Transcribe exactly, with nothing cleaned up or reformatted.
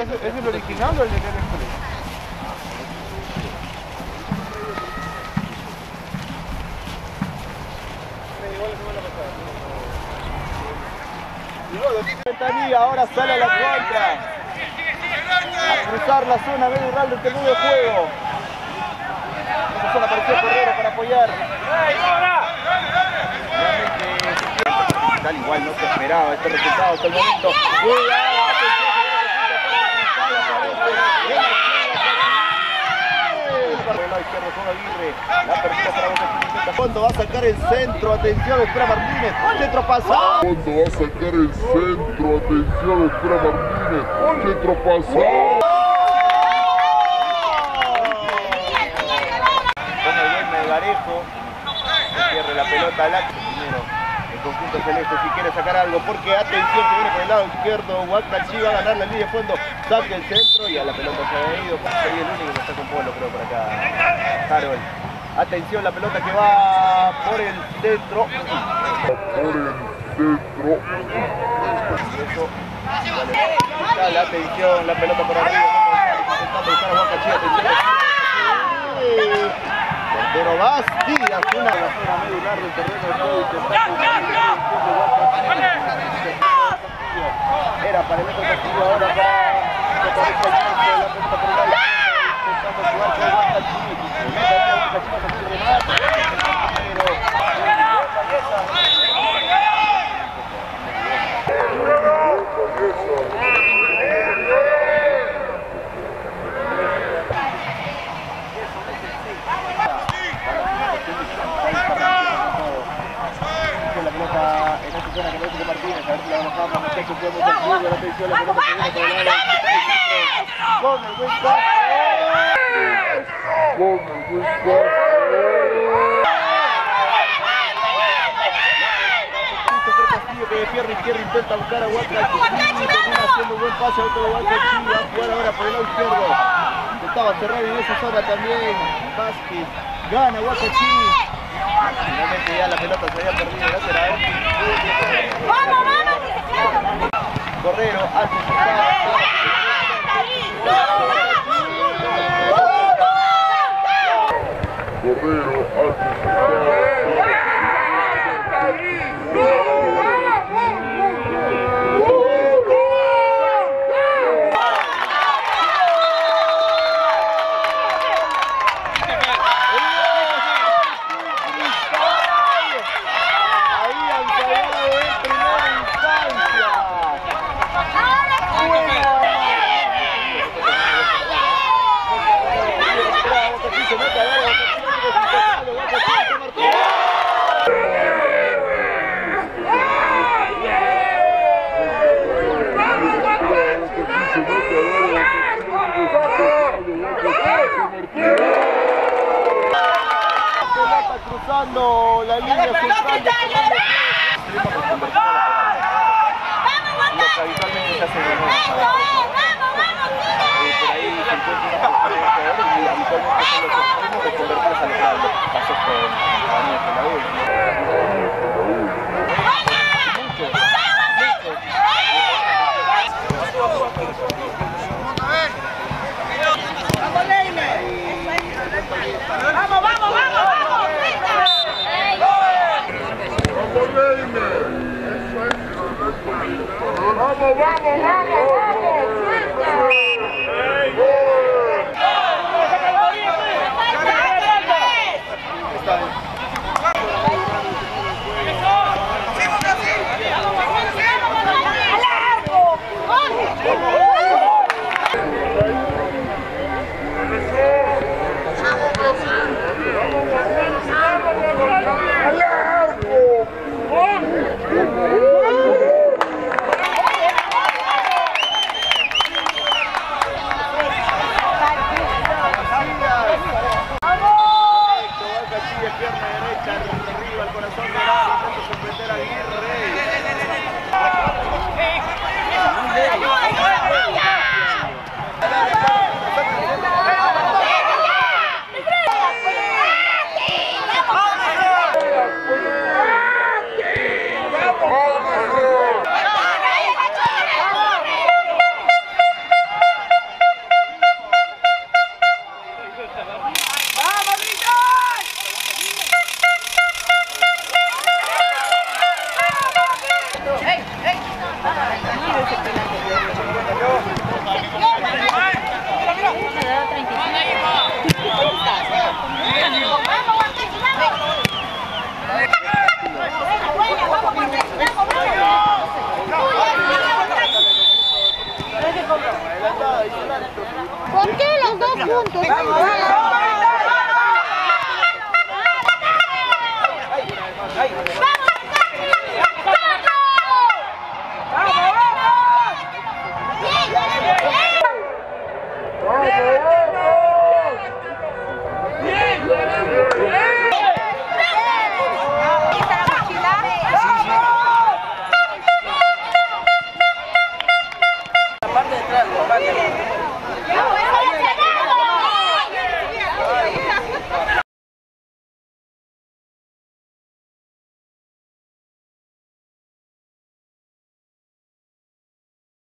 ¿Es, ¿Es el original o el de Telex? Ventanilla, ahora sale a la contra. A cruzar la zona medio rural del terreno de juego. En esa zona apareció Correro para apoyar. Tal igual no se esperaba este resultado hasta el momento. Cuidado, atención, por el lado izquierdo con Aguirre, la apertura para Boca Chica. Fondo va a sacar el centro, atención, espera Martínez, centro pasado. Fondo va a sacar el centro, atención, espera Martínez, centro pasado. Con el buen Melgarejo, se cierre la pelota al acto. Primero, el conjunto celeste si quiere sacar algo, porque atención que viene por el lado izquierdo, Huacachí va a ganar la línea de fondo, saque el centro y a la pelota se ha ido. Sería el único que está con Polo, creo, por acá. Harold. Atención, la pelota que va por el centro. Por el centro. Y eso, vale, la atención, la pelota por arriba. Intentando buscar a Huacachí, atención. Portero Bastidas, una zona medio larga del terreno de juego, intentando era para el otro partido, ahora para la pelota por el lado, intentando jugar con Huacachí, Huacachí va a salir de remate, la pelota en esta zona que parece que Martínez, a ver si la bajamos, muchachos, podemos conseguir la atención, la pelota que viene por el lado, con el buen pase, con el buen pase. que de pierna izquierda intenta buscar a Huacachí, termina haciendo un buen pase a otro de Huacachí, va a jugar ahora por el lado izquierdo, intentaba cerrar en esa zona también, Vázquez, gana Huacachí. Finalmente ya la pelota se había perdido, gracias a él. ¡Vamos, vamos! Correro, antes estaba. Correro, antes estaba. Cruzando la línea central de habitualmente se hace de nuevo. Por ahí se encuentra una persona y habitualmente son los extremos de convertirlos a los lados. Pasó con Daniel Peladú. ¡Vamos, vamos, vamos! ¡Vamos, vamos, vamos! Vamos.